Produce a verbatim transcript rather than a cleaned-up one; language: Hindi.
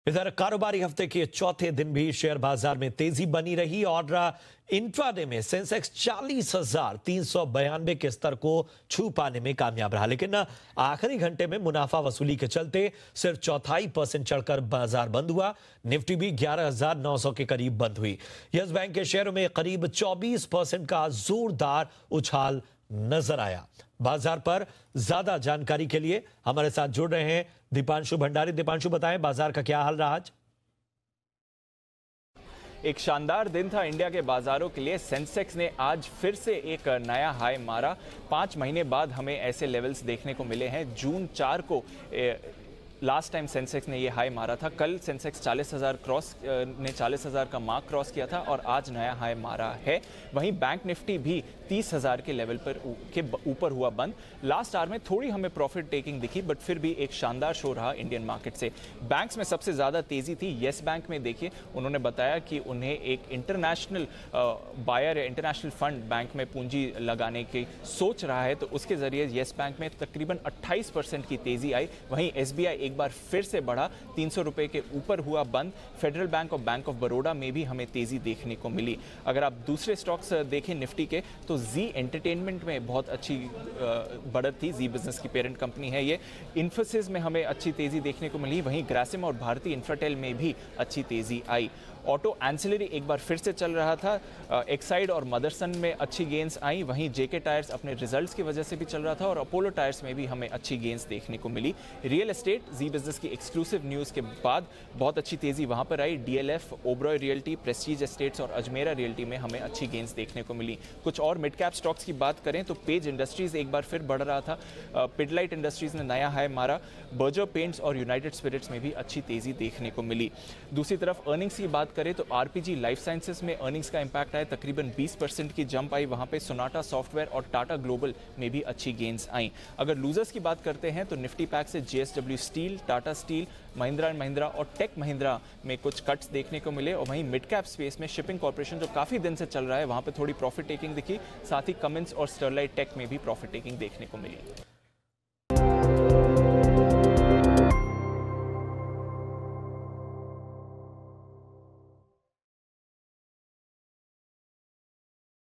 इधर कारोबारी हफ्ते के चौथे दिन भी शेयर बाजार में तेजी बनी रही और इंट्राडे में सेंसेक्स चालीस हजार तीन सौ बयानबे के स्तर को छू पाने में कामयाब रहा, लेकिन आखिरी घंटे में मुनाफा वसूली के चलते सिर्फ चौथाई परसेंट चढ़कर बाजार बंद हुआ। निफ्टी भी ग्यारह हजार नौ सौ के करीब बंद हुई। यस बैंक के शेयरों में करीब चौबीस परसेंट का जोरदार उछाल नजर आया। बाजार पर ज्यादा जानकारी के लिए हमारे साथ जुड़ रहे हैं दीपांशु भंडारी। दीपांशु, बताएं बाजार का क्या हाल रहा आज? एक शानदार दिन था इंडिया के बाजारों के लिए। सेंसेक्स ने आज फिर से एक नया हाई मारा। पांच महीने बाद हमें ऐसे लेवल्स देखने को मिले हैं। जून चार को लास्ट टाइम सेंसेक्स ने ये हाई मारा था। कल सेंसेक्स चालीस हज़ार क्रॉस ने चालीस हज़ार का मार्क क्रॉस किया था और आज नया हाई मारा है। वहीं बैंक निफ्टी भी तीस हज़ार के लेवल पर के ऊपर हुआ बंद। लास्ट आवर में थोड़ी हमें प्रॉफिट टेकिंग दिखी, बट फिर भी एक शानदार शो रहा इंडियन मार्केट से। बैंक्स में सबसे ज़्यादा तेज़ी थी येस बैंक में। देखिए, उन्होंने बताया कि उन्हें एक इंटरनेशनल बायर या इंटरनेशनल फंड बैंक में पूंजी लगाने की सोच रहा है, तो उसके ज़रिए येस बैंक में तकरीबन अट्ठाईस परसेंट की तेज़ी आई। वहीं एस बी आई एक बार फिर से बढ़ा, तीन सौ रुपए के ऊपर हुआ बंद। फेडरल बैंक और बैंक ऑफ बड़ौदा में भी हमें तेजी देखने को मिली। अगर आप दूसरे स्टॉक्स देखें निफ्टी के, तो जी एंटरटेनमेंट में बहुत अच्छी बढ़त थी। जी बिजनेस की पेरेंट कंपनी है ये। इन्फोसिस में हमें अच्छी तेजी देखने को मिली। वहीं ग्रासिम और भारतीय इंफ्राटेल में भी अच्छी तेजी आई। ऑटो एंसिलरी एक बार फिर से चल रहा था। एक्साइड और मदरसन में अच्छी गेंस आई। वहीं जेके टायर्स अपने रिजल्ट्स की वजह से भी चल रहा था और अपोलो टायर्स में भी हमें अच्छी गेंस देखने को मिली। रियल एस्टेट जी बिजनेस की एक्सक्लूसिव न्यूज़ के बाद बहुत अच्छी तेजी वहां पर आई। DLF, Oberoi realty, prestige estates और अजमेरा रियल्टी में हमें अच्छी गेंस देखने को मिली। कुछ और मिड कैप स्टॉक्स की बात करें तो पेज इंडस्ट्रीज एक बार फिर बढ़ रहा था। पिडलाइट इंडस्ट्रीज ने नया हाई मारा। बर्जर पेंट्स और यूनाइटेड स्पिरिट्स में भी अच्छी तेजी देखने को मिली। दूसरी तरफ अर्निंग्स की बात करें तो आरपीजी लाइफ साइंसेस में अर्निंग्स का इंपैक्ट आया। तकरीबन बीस परसेंट की जंप आई। वहां पे सोनाटा सॉफ्टवेयर और टाटा ग्लोबल में भी अच्छी गेंस आई। अगर लूजर्स की बात करते हैं तो निफ्टी पैक से JSW Steel, Tata Steel, Mahindra and Mahindra और टेक महिंद्रा में कुछ कट्स देखने को मिले। और वहीं मिड कैप स्पेस में शिपिंग कॉर्पोरेशन जो काफी दिन से चल रहा है, वहां पे थोड़ी प्रॉफिट टेकिंग दिखी। साथ ही कमिंस और स्टरलाइट टेक में भी प्रॉफिट टेकिंग देखने को मिली।